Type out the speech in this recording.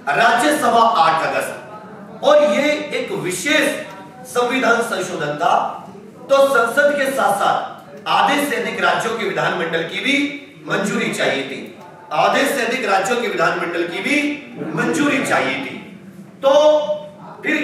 राज्यसभा 8 अगस्त, और ये एक विशेष संविधान संशोधन था। तो संसद के साथ साथ आधे से अधिक राज्यों के विधानमंडल की भी मंजूरी चाहिए थी, आधे से अधिक राज्यों के विधानमंडल की भी मंजूरी चाहिए थी। तो